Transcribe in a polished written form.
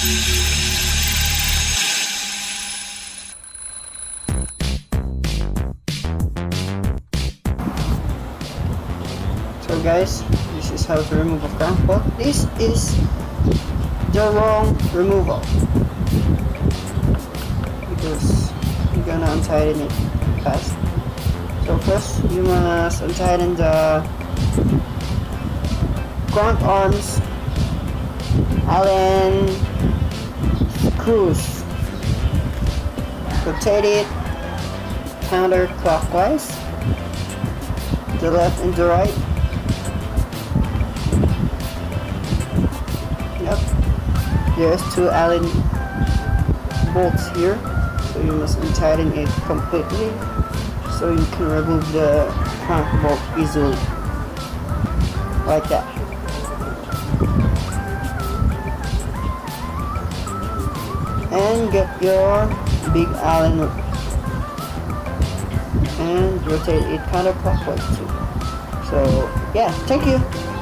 So guys, this is how to remove a crank, but this is the wrong removal because you're gonna untighten it fast. So first you must untighten the crank arms, Allen screws. Rotate it counterclockwise, the left and the right. Yep, there's 2 Allen bolts here, so you must untighten it completely so you can remove the crank bolt easily, like that. And get your big Allen and rotate it counterclockwise too. So yeah, thank you.